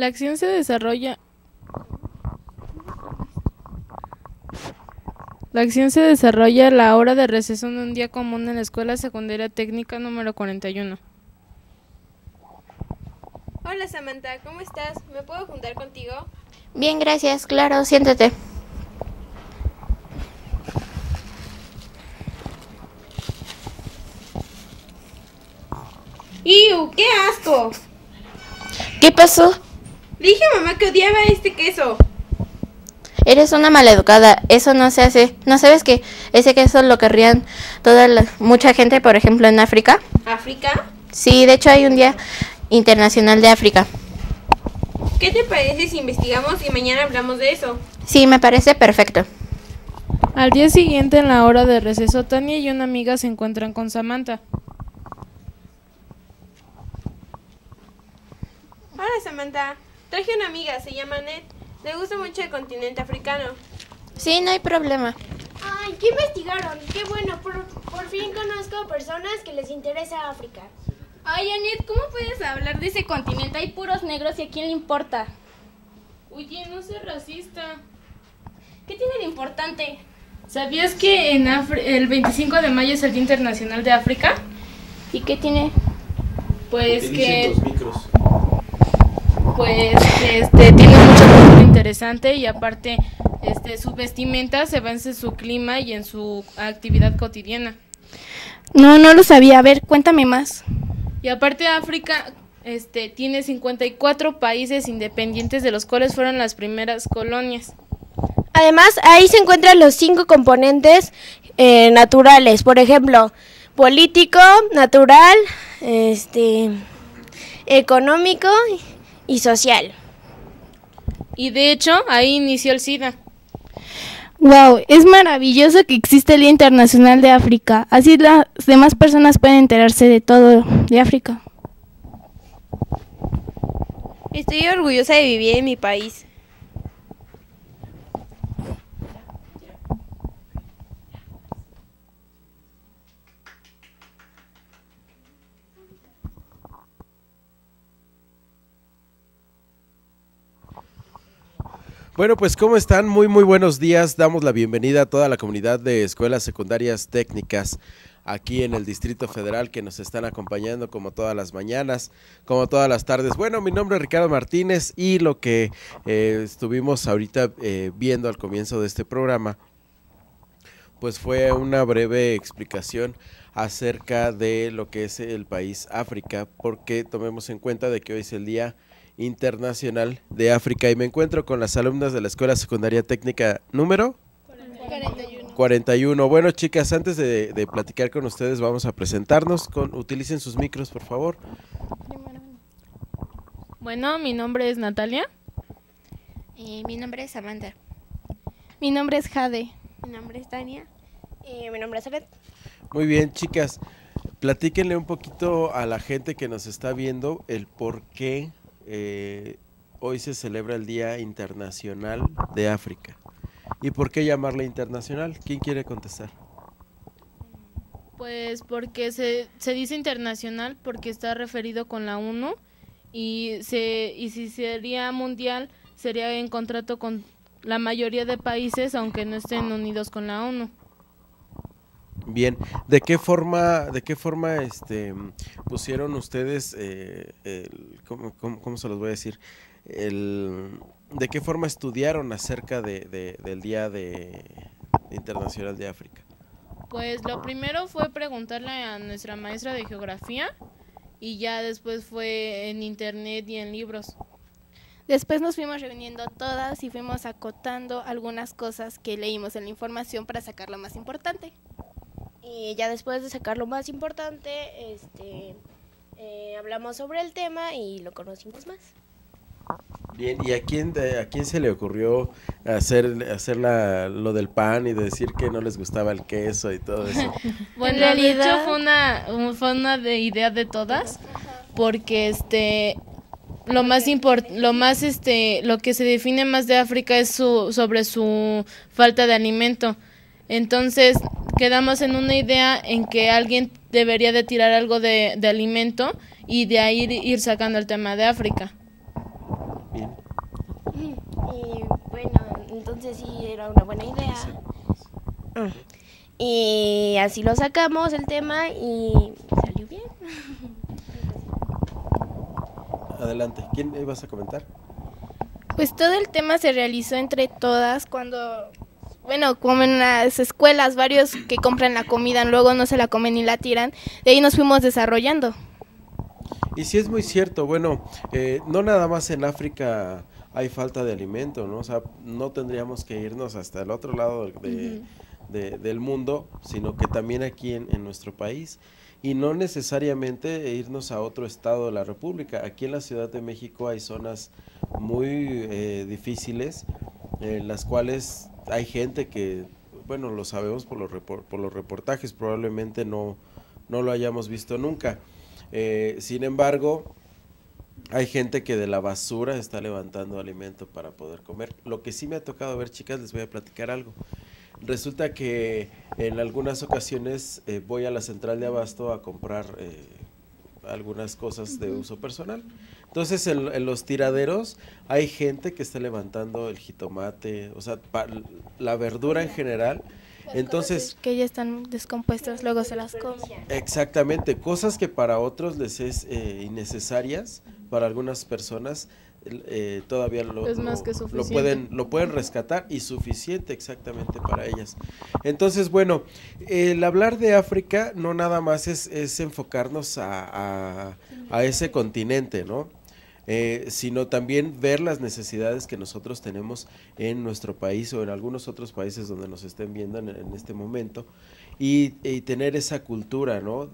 La acción se desarrolla a la hora de receso en un día común en la Escuela Secundaria Técnica número 41. Hola Samantha, ¿cómo estás? ¿Me puedo juntar contigo? Bien, gracias, claro, siéntate. ¡Iu! ¡Qué asco! ¿Qué pasó? Dije a mamá que odiaba este queso. Eres una maleducada, eso no se hace. ¿No sabes que ese queso lo querrían mucha gente, por ejemplo, en África? ¿África? Sí, de hecho hay un Día Internacional de África. ¿Qué te parece si investigamos y mañana hablamos de eso? Sí, me parece perfecto. Al día siguiente, en la hora de receso, Tania y una amiga se encuentran con Samantha. Hola Samantha, traje una amiga, se llama Ned. Le gusta mucho el continente africano. Sí, no hay problema. Ay, ¿qué investigaron? Qué bueno, por fin conozco personas que les interesa África. Ay, Anet, ¿cómo puedes hablar de ese continente? Hay puros negros y a quién le importa. Oye, no seas racista. ¿Qué tiene de importante? ¿Sabías que el 25 de mayo es el Día Internacional de África? ¿Y qué tiene? Pues que... los micros. Pues tiene mucho cultura interesante y aparte su vestimenta se basa en su clima y en su actividad cotidiana. No lo sabía. A ver, cuéntame más. Y aparte África tiene 54 países independientes, de los cuales fueron las primeras colonias. Además, ahí se encuentran los 5 componentes naturales, por ejemplo, político, natural, económico y social. Y de hecho, ahí inició el SIDA. Wow, es maravilloso que existe el Día Internacional de África. Así las demás personas pueden enterarse de todo de África. Estoy orgullosa de vivir en mi país. Bueno, pues ¿cómo están? Muy buenos días. Damos la bienvenida a toda la comunidad de escuelas secundarias técnicas aquí en el Distrito Federal que nos están acompañando como todas las mañanas, como todas las tardes. Bueno, mi nombre es Ricardo Martínez y lo que estuvimos ahorita viendo al comienzo de este programa, pues fue una breve explicación acerca de lo que es el país África, porque tomemos en cuenta de que hoy es el Día Internacional de África y me encuentro con las alumnas de la Escuela Secundaria Técnica número 41. Bueno, chicas, antes de platicar con ustedes vamos a presentarnos. Utilicen sus micros, por favor. Bueno, mi nombre es Natalia. Mi nombre es Samantha. Mi nombre es Jade. Mi nombre es Tania. Mi nombre es Aret. Muy bien, chicas, platíquenle un poquito a la gente que nos está viendo el por qué hoy se celebra el Día Internacional de África. ¿Y por qué llamarla internacional? ¿Quién quiere contestar? Pues porque se dice internacional porque está referido con la ONU y si sería mundial sería en contrato con la mayoría de países aunque no estén unidos con la ONU. Bien, ¿de qué forma pusieron ustedes, ¿cómo se los voy a decir? ¿De qué forma estudiaron acerca del Día Internacional de África? Pues lo primero fue preguntarle a nuestra maestra de geografía y ya después fue en internet y en libros. Después nos fuimos reuniendo todas y fuimos acotando algunas cosas que leímos en la información para sacar lo más importante. Y ya después de sacar lo más importante, hablamos sobre el tema y lo conocimos más. Bien, ¿y a quién se le ocurrió hacer lo del pan y decir que no les gustaba el queso y todo eso? Bueno, en realidad de hecho fue una idea de todas, porque lo que se define más de África es sobre su falta de alimento. Entonces quedamos en una idea en que alguien debería de tirar algo de alimento y de ahí ir sacando el tema de África. Bien. entonces sí era una buena idea. Y así lo sacamos el tema y salió bien. Adelante, ¿quién ibas a comentar? Pues todo el tema se realizó entre todas cuando, bueno, como en las escuelas, varios que compran la comida, luego no se la comen y la tiran, de ahí nos fuimos desarrollando. Y sí es muy cierto, bueno, no nada más en África hay falta de alimento, ¿no? O sea, no tendríamos que irnos hasta el otro lado del mundo, sino que también aquí en nuestro país. Y no necesariamente irnos a otro estado de la República. Aquí en la Ciudad de México hay zonas muy difíciles en las cuales hay gente que, bueno, lo sabemos por los reportajes, probablemente no lo hayamos visto nunca. Sin embargo, hay gente que de la basura está levantando alimento para poder comer. Lo que sí me ha tocado ver, chicas, les voy a platicar algo. Resulta que en algunas ocasiones voy a la central de abasto a comprar algunas cosas de uso personal. Entonces en los tiraderos hay gente que está levantando el jitomate, o sea, la verdura en general. Entonces que ya están descompuestas, luego se las comen. Exactamente, cosas que para otros les es innecesarias, para algunas personas todavía es más que suficiente. lo pueden rescatar y suficiente exactamente para ellas. Entonces, bueno, el hablar de África no nada más es enfocarnos a ese continente, ¿no? Sino también ver las necesidades que nosotros tenemos en nuestro país o en algunos otros países donde nos estén viendo en este momento y tener esa cultura, ¿no?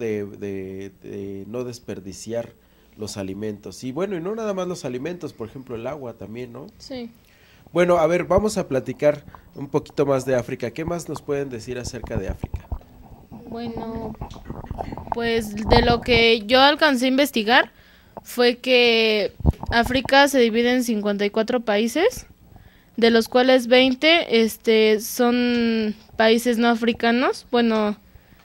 De no desperdiciar los alimentos. Y bueno, y no nada más los alimentos, por ejemplo el agua también, ¿no? Sí. Bueno, a ver, vamos a platicar un poquito más de África. ¿Qué más nos pueden decir acerca de África? Bueno, pues de lo que yo alcancé a investigar fue que África se divide en 54 países, de los cuales 20 son países no africanos, bueno,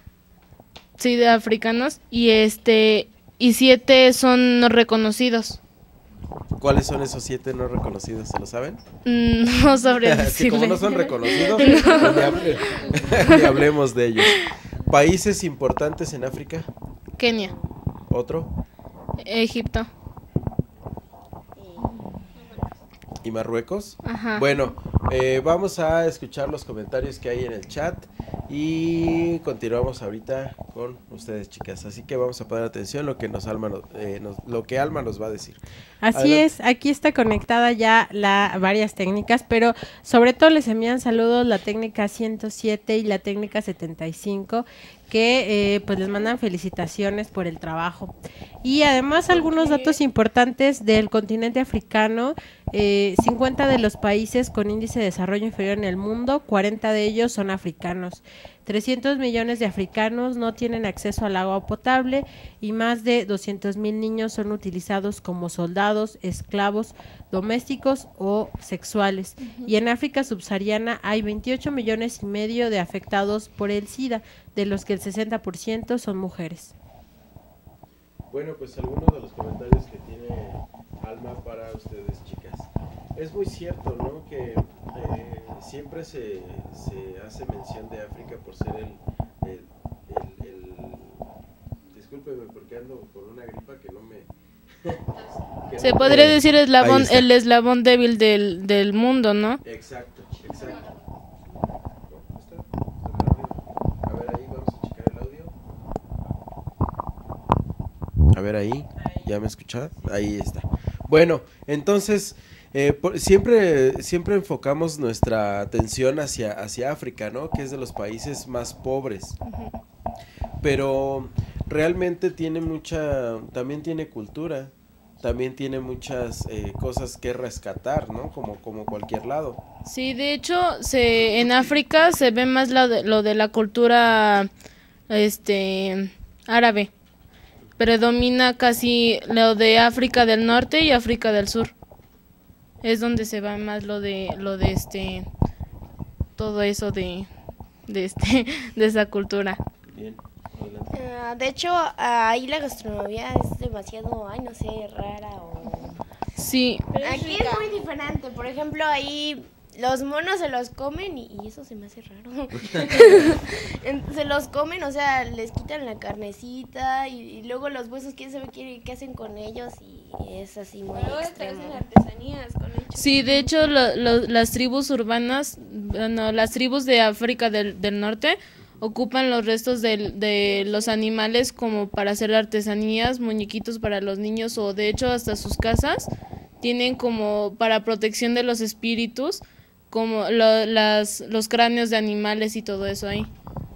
sí, de africanos, y 7 son no reconocidos. ¿Cuáles son esos 7 no reconocidos? ¿Se lo saben? No sabría Es que decirle. como no son reconocidos, ni hablemos de ellos. ¿Países importantes en África? Kenia. ¿Otro? Egipto. ¿Y Marruecos? Ajá. Bueno, vamos a escuchar los comentarios que hay en el chat y continuamos ahorita con ustedes, chicas. Así que vamos a poner atención a lo que lo que Alma nos va a decir. Así Adelante. es, aquí está conectada ya varias técnicas, pero sobre todo les envían saludos la técnica 107 y la técnica 75, que pues les mandan felicitaciones por el trabajo. Y además algunos datos importantes del continente africano: 50 de los países con índice de desarrollo inferior en el mundo, 40 de ellos son africanos. 300 millones de africanos no tienen acceso al agua potable y más de 200,000 niños son utilizados como soldados, esclavos domésticos o sexuales. Y en África subsahariana hay 28 millones y medio de afectados por el SIDA, de los que el 60% son mujeres. Bueno, pues algunos de los comentarios que tiene Alma para ustedes, chicas. Es muy cierto, ¿no? Que siempre se hace mención de África por ser discúlpeme porque ando con una gripa que no me... Se podría decir el eslabón débil del mundo, ¿no? Exacto. A ver, ahí vamos a checar el audio. A ver, ahí, ¿ya me escuchas? Ahí está. Bueno, entonces, siempre enfocamos nuestra atención hacia África, ¿no? Que es de los países más pobres. Pero realmente también tiene cultura, también tiene muchas cosas que rescatar, ¿no? Como cualquier lado. Sí, de hecho, en África se ve más lo de la cultura árabe. Predomina casi lo de África del Norte y África del Sur. Es donde se va más todo eso de esa cultura. Bien. De hecho, ahí la gastronomía es demasiado, no sé, rara o... Sí. Aquí es muy diferente. Por ejemplo, ahí los monos se los comen y eso se me hace raro. Se los comen, o sea, les quitan la carnecita y luego los huesos, quién sabe qué hacen con ellos y es así muy Luego extremo. hacen artesanías con ellos. Sí, de hecho las tribus urbanas, bueno, las tribus de África del Norte ocupan los restos de los animales como para hacer artesanías, muñequitos para los niños o de hecho hasta sus casas tienen como para protección de los espíritus como los cráneos de animales y todo eso ahí.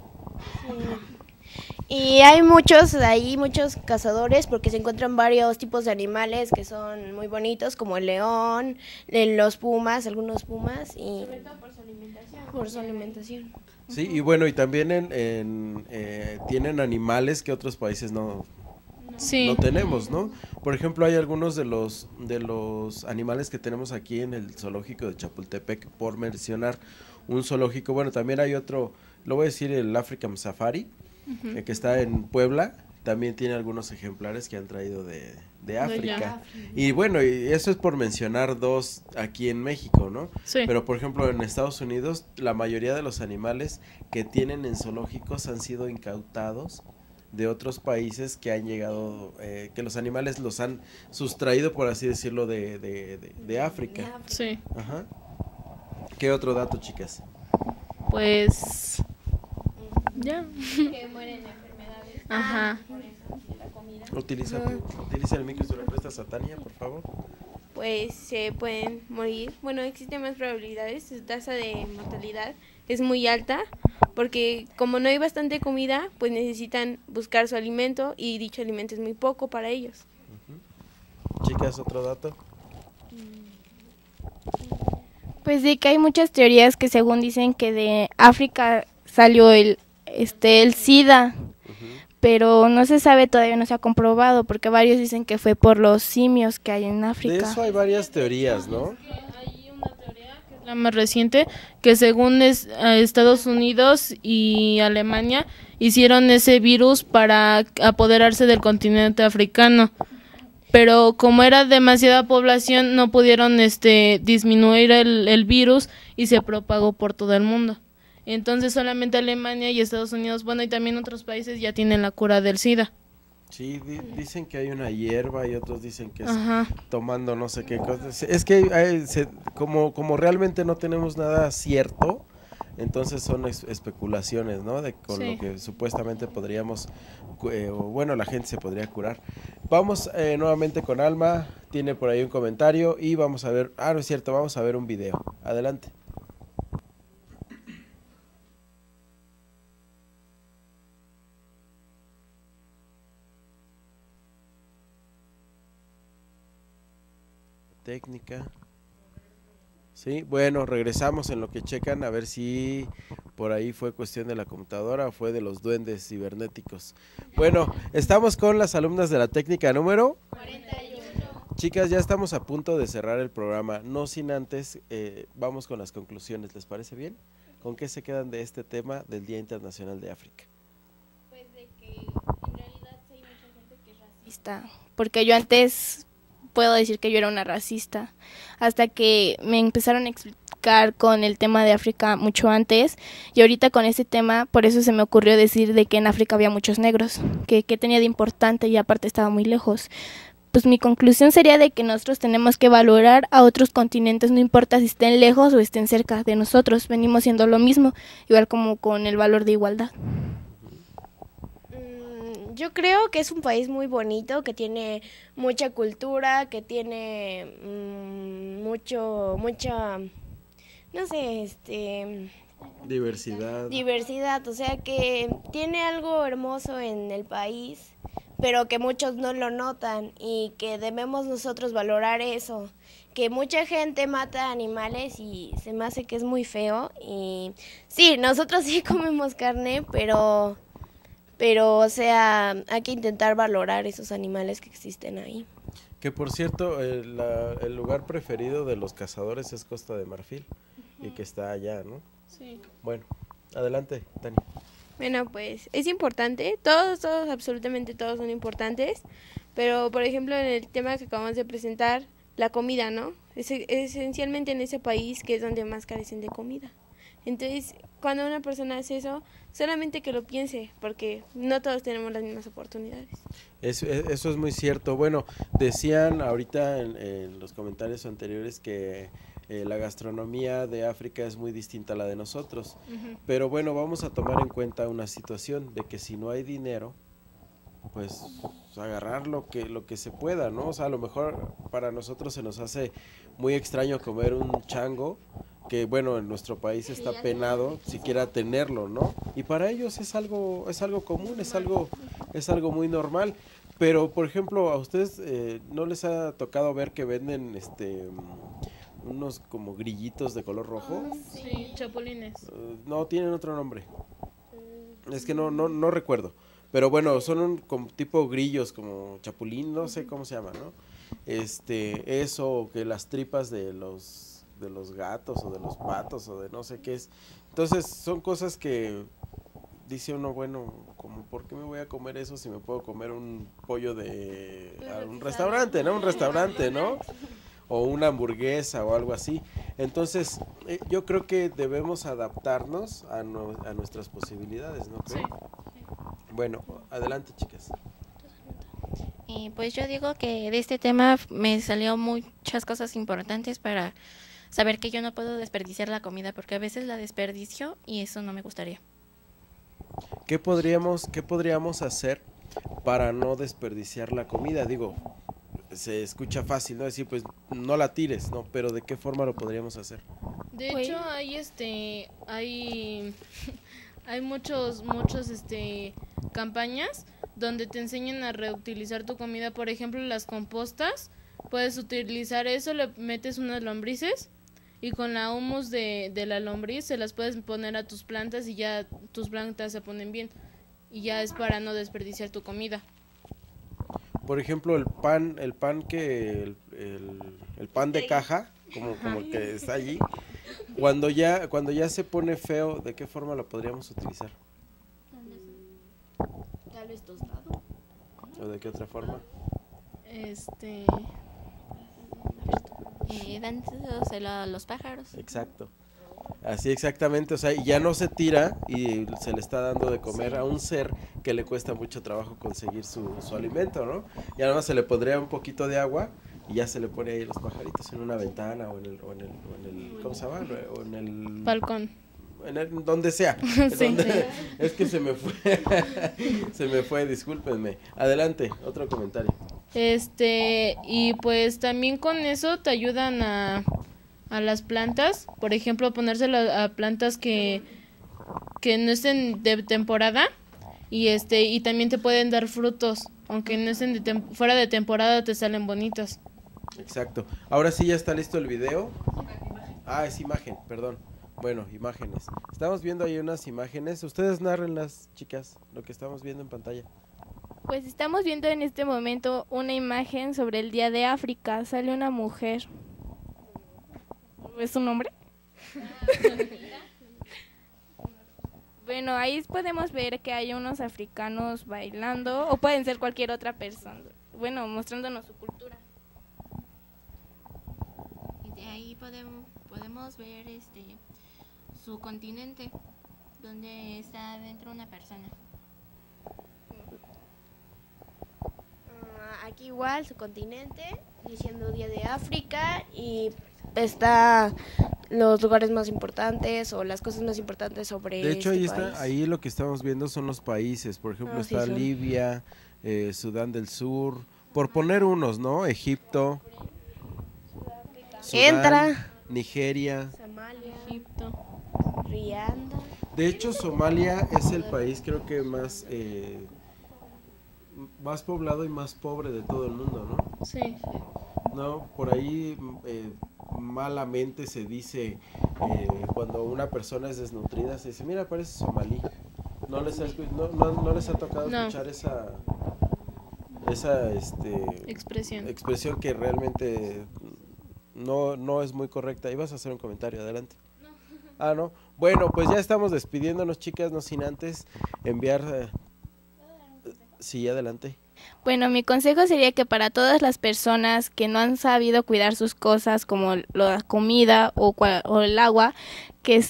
Y hay muchos cazadores porque se encuentran varios tipos de animales que son muy bonitos, como el león, los pumas, algunos pumas, y sobre todo por su alimentación. Sí, y bueno, y también tienen animales que otros países no tenemos, ¿no? Por ejemplo, hay algunos de los animales que tenemos aquí en el zoológico de Chapultepec, por mencionar un zoológico. Bueno, también hay otro, lo voy a decir, el African Safari, que está en Puebla, también tiene algunos ejemplares que han traído de África. Y bueno, y eso es por mencionar dos aquí en México, ¿no? Sí. Pero por ejemplo en Estados Unidos la mayoría de los animales que tienen en zoológicos han sido incautados de otros países que han llegado, que los animales los han sustraído, por así decirlo, de África. Sí. Ajá. ¿Qué otro dato, chicas? Pues ya. Que mueren de enfermedades. Ajá. Utiliza el micro, se lo prestas a Tania, por favor. Pues se pueden morir. Bueno, existen más probabilidades. Su tasa de mortalidad es muy alta porque como no hay bastante comida, pues necesitan buscar su alimento y dicho alimento es muy poco para ellos. Chicas, otro dato. Pues de que hay muchas teorías que según dicen que de África salió el SIDA, pero no se sabe, todavía no se ha comprobado, porque varios dicen que fue por los simios que hay en África. De eso hay varias teorías, ¿no? Hay una teoría que es la más reciente, que según Estados Unidos y Alemania hicieron ese virus para apoderarse del continente africano. Pero como era demasiada población, no pudieron disminuir el virus y se propagó por todo el mundo. Entonces solamente Alemania y Estados Unidos, bueno, y también otros países ya tienen la cura del SIDA. Sí, dicen que hay una hierba y otros dicen que es Ajá. tomando no sé qué cosas. Es que como realmente no tenemos nada cierto, entonces son especulaciones, ¿no? Con Sí. lo que supuestamente podríamos, bueno, la gente se podría curar. Vamos nuevamente con Alma, tiene por ahí un comentario y vamos a ver, no es cierto, vamos a ver un video. Adelante. Técnica. Sí, bueno, regresamos en lo que checan a ver si por ahí fue cuestión de la computadora o fue de los duendes cibernéticos. Bueno, estamos con las alumnas de la técnica número 41. Chicas, ya estamos a punto de cerrar el programa, no sin antes, vamos con las conclusiones, ¿les parece bien? ¿Con qué se quedan de este tema del Día Internacional de África? Pues de que en realidad sí hay mucha gente que es racista, porque yo antes puedo decir que yo era una racista, hasta que me empezaron a explicar con el tema de África mucho antes, y ahorita con ese tema, por eso se me ocurrió decir de que en África había muchos negros, que tenía de importante y aparte estaba muy lejos. Pues mi conclusión sería de que nosotros tenemos que valorar a otros continentes, no importa si estén lejos o estén cerca de nosotros, venimos siendo lo mismo, igual como con el valor de igualdad. Yo creo que es un país muy bonito, que tiene mucha cultura, que tiene mucha, no sé, diversidad, o sea que tiene algo hermoso en el país, pero que muchos no lo notan y que debemos nosotros valorar eso, que mucha gente mata animales y se me hace que es muy feo y sí, nosotros sí comemos carne, pero o sea, hay que intentar valorar esos animales que existen ahí. Que por cierto, el lugar preferido de los cazadores es Costa de Marfil, y que está allá, ¿no? Sí. Bueno, adelante, Tani. Bueno, pues es importante, todos, absolutamente todos son importantes, pero por ejemplo en el tema que acabamos de presentar, la comida, ¿no? esencialmente en ese país que es donde más carecen de comida. Entonces, cuando una persona hace eso, solamente que lo piense, porque no todos tenemos las mismas oportunidades. Eso es muy cierto. Bueno, decían ahorita en los comentarios anteriores que la gastronomía de África es muy distinta a la de nosotros. Pero bueno, vamos a tomar en cuenta una situación de que si no hay dinero, pues agarrar lo que se pueda, ¿no? O sea, a lo mejor para nosotros se nos hace muy extraño comer un chango, que bueno, en nuestro país está penado siquiera tenerlo, ¿no? Y para ellos es algo común, es algo muy normal. Pero por ejemplo, a ustedes ¿no les ha tocado ver que venden unos como grillitos de color rojo? Sí, chapulines. No, tienen otro nombre. Es que no recuerdo. Pero bueno, son como tipo grillos, como chapulín, no sé cómo se llama, ¿no? Eso, que las tripas de los gatos o de los patos o de no sé qué es. Entonces son cosas que dice uno, bueno, como ¿por qué me voy a comer eso si me puedo comer un pollo de un restaurante, ¿no? Un restaurante, ¿no? O una hamburguesa o algo así. Entonces, yo creo que debemos adaptarnos a nuestras posibilidades, ¿no creen? Bueno, adelante, chicas. Pues yo digo que de este tema me salió muchas cosas importantes para saber que yo no puedo desperdiciar la comida, porque a veces la desperdicio y eso no me gustaría. ¿Qué podríamos hacer para no desperdiciar la comida? Digo, se escucha fácil, ¿no? Decir, pues no la tires, ¿no? Pero ¿de qué forma lo podríamos hacer? De hecho, hay muchos campañas donde te enseñan a reutilizar tu comida. Por ejemplo, las compostas, puedes utilizar eso, le metes unas lombrices y con la humus de la lombriz se las puedes poner a tus plantas y ya tus plantas se ponen bien. Y ya es para no desperdiciar tu comida. Por ejemplo, el pan de caja, como el que está allí, cuando ya se pone feo, ¿de qué forma lo podríamos utilizar? Tal vez tostado. ¿O de qué otra forma? Dándoselo a los pájaros. Exacto. Así exactamente, o sea, ya no se tira y se le está dando de comer a un ser que le cuesta mucho trabajo conseguir su alimento, ¿no? Y además se le pondría un poquito de agua y ya se le pone ahí los pajaritos en una ventana o en el ¿cómo se llama? O en el Balcón. Donde sea. Sí. Es que se me fue, discúlpenme. Adelante, otro comentario. Y pues también con eso te ayudan a las plantas, por ejemplo, ponérselo a plantas que no estén de temporada y también te pueden dar frutos, aunque no estén fuera de temporada te salen bonitos. Exacto. Ahora sí ya está listo el video. Ah, es imagen, perdón. Bueno, imágenes. Estamos viendo ahí unas imágenes. Ustedes nárrenlas, chicas, lo que estamos viendo en pantalla. Pues estamos viendo en este momento una imagen sobre el Día de África. Sale una mujer. ¿Es un hombre? Bueno, ahí podemos ver que hay unos africanos bailando, o pueden ser cualquier otra persona. Bueno, mostrándonos su cultura. Y de ahí podemos ver su continente, donde está dentro una persona. Aquí igual su continente, diciendo Día de África, y está los lugares más importantes o las cosas más importantes sobre De hecho, este ahí país. está, ahí lo que estamos viendo son los países. Por ejemplo, está sí, Libia, Sudán del Sur, por poner unos, ¿no? Egipto, Sudán, Entra. Nigeria. Somalia, Egipto. Rianda. De hecho, Somalia es el país creo que más poblado y más pobre de todo el mundo, ¿no? Sí. No, por ahí malamente se dice cuando una persona es desnutrida, se dice, mira, parece somalí. ¿No les ha tocado No. escuchar esa expresión que realmente no es muy correcta? Ibas a hacer un comentario, adelante. Ah, no. Bueno, pues ya estamos despidiéndonos, chicas, no sin antes enviar... Sí, adelante. Bueno, mi consejo sería que para todas las personas que no han sabido cuidar sus cosas, como la comida o el agua, que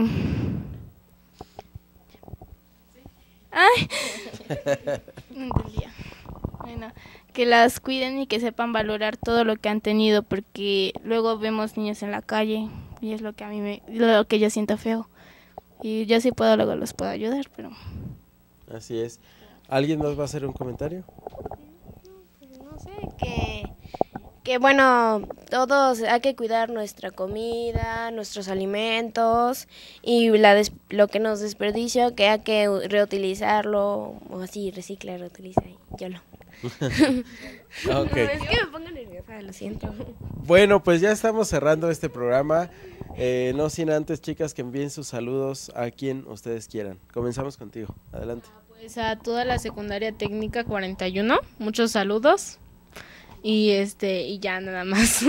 ¡Ay! No entendía. Bueno, que las cuiden y que sepan valorar todo lo que han tenido, porque luego vemos niños en la calle y es lo que lo que yo siento feo. Y yo si puedo, luego los puedo ayudar, pero... Así es. ¿Alguien más va a hacer un comentario? No sé, que bueno, todos hay que cuidar nuestra comida, nuestros alimentos y lo que nos desperdicio, que hay que reutilizarlo, o así, recicla, reutiliza, y yo lo. Ok. No, es que me pongo nerviosa, lo siento. Bueno, pues ya estamos cerrando este programa. No sin antes, chicas, que envíen sus saludos a quien ustedes quieran. Comenzamos contigo. Adelante. Pues a toda la secundaria técnica 41, muchos saludos. Y y ya nada más.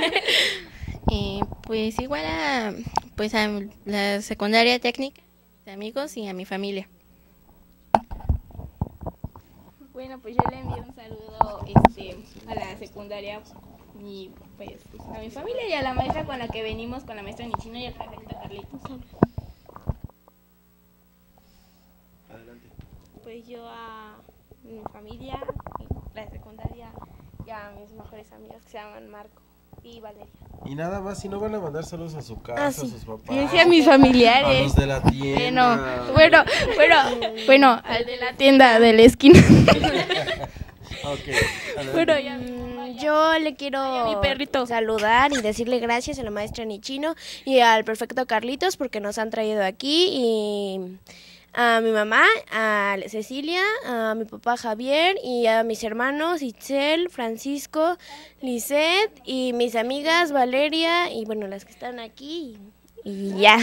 Pues igual a la secundaria técnica, a mis amigos y a mi familia. Bueno, pues yo le envío un saludo a la secundaria y pues a mi familia y a la maestra con la que venimos, con la maestra Nichino y al prefecto Carlitos. Adelante. Pues yo a mi familia, la secundaria y a mis mejores amigos que se llaman Marco y Valeria. Y nada más, si no van a mandar saludos a su casa, Sí. a sus papás. Y decía a mis familiares. A los de la tienda. Bueno, al de la tienda de la esquina. Ok, adelante. Bueno, ya. Yo le Ay, quiero a mi perrito. saludar y decirle gracias a la maestra Nichino y al prefecto Carlitos porque nos han traído aquí, y a mi mamá, a Cecilia, a mi papá Javier y a mis hermanos Itzel, Francisco, Lisette y mis amigas Valeria y bueno, las que están aquí y ya.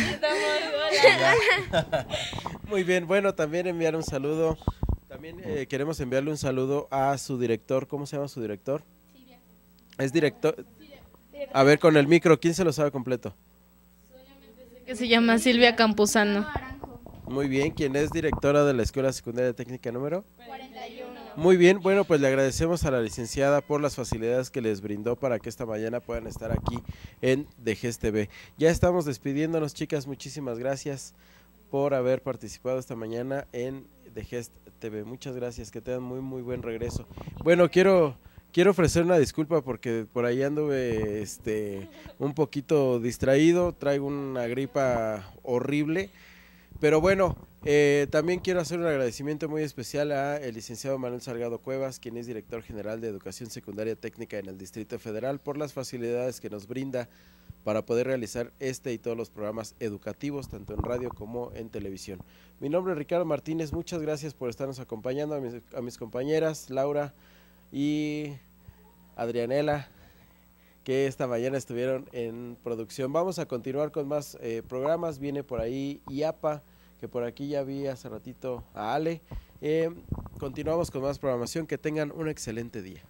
Muy bien, bueno, también enviar un saludo. También queremos enviarle un saludo a su director. ¿Cómo se llama su director? Silvia. Es director. A ver, con el micro, ¿quién se lo sabe completo? Que se llama Silvia Campuzano. Muy bien, ¿quién es directora de la Escuela Secundaria Técnica número 41? Muy bien, bueno, pues le agradecemos a la licenciada por las facilidades que les brindó para que esta mañana puedan estar aquí en DGES TV. Ya estamos despidiéndonos, chicas, muchísimas gracias por haber participado esta mañana en DGES TV. Muchas gracias, que tengan muy muy buen regreso. Bueno, quiero ofrecer una disculpa porque por ahí anduve un poquito distraído, traigo una gripa horrible. Pero bueno, también quiero hacer un agradecimiento muy especial a el licenciado Manuel Salgado Cuevas, quien es director general de Educación Secundaria Técnica en el Distrito Federal, por las facilidades que nos brinda para poder realizar y todos los programas educativos, tanto en radio como en televisión. Mi nombre es Ricardo Martínez, muchas gracias por estarnos acompañando, a mis compañeras Laura y Adrianela, que esta mañana estuvieron en producción. Vamos a continuar con más programas, viene por ahí IAPA, que por aquí ya vi hace ratito a Ale. Continuamos con más programación, que tengan un excelente día.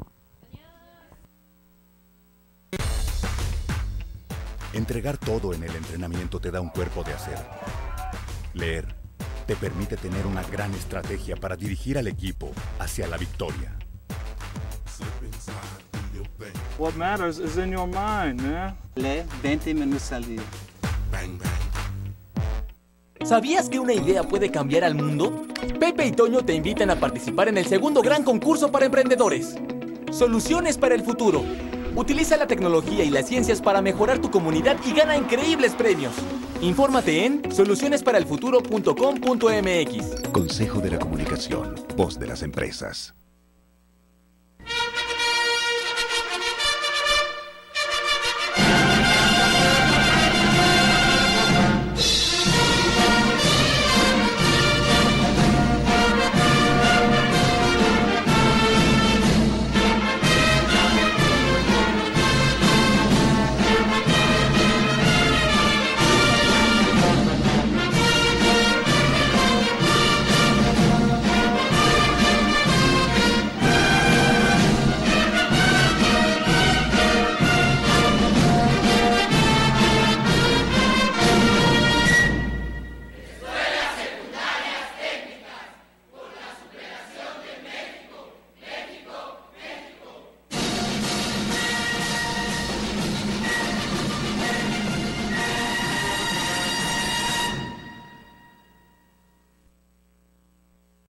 Entregar todo en el entrenamiento te da un cuerpo de acero. Leer te permite tener una gran estrategia para dirigir al equipo hacia la victoria. What matters is in your mind, man. Lee 20 minutos al día. ¿Sabías que una idea puede cambiar al mundo? Pepe y Toño te invitan a participar en el segundo gran concurso para emprendedores. Soluciones para el futuro. Utiliza la tecnología y las ciencias para mejorar tu comunidad y gana increíbles premios. Infórmate en solucionesparaelfuturo.com.mx. Consejo de la Comunicación, voz de las empresas.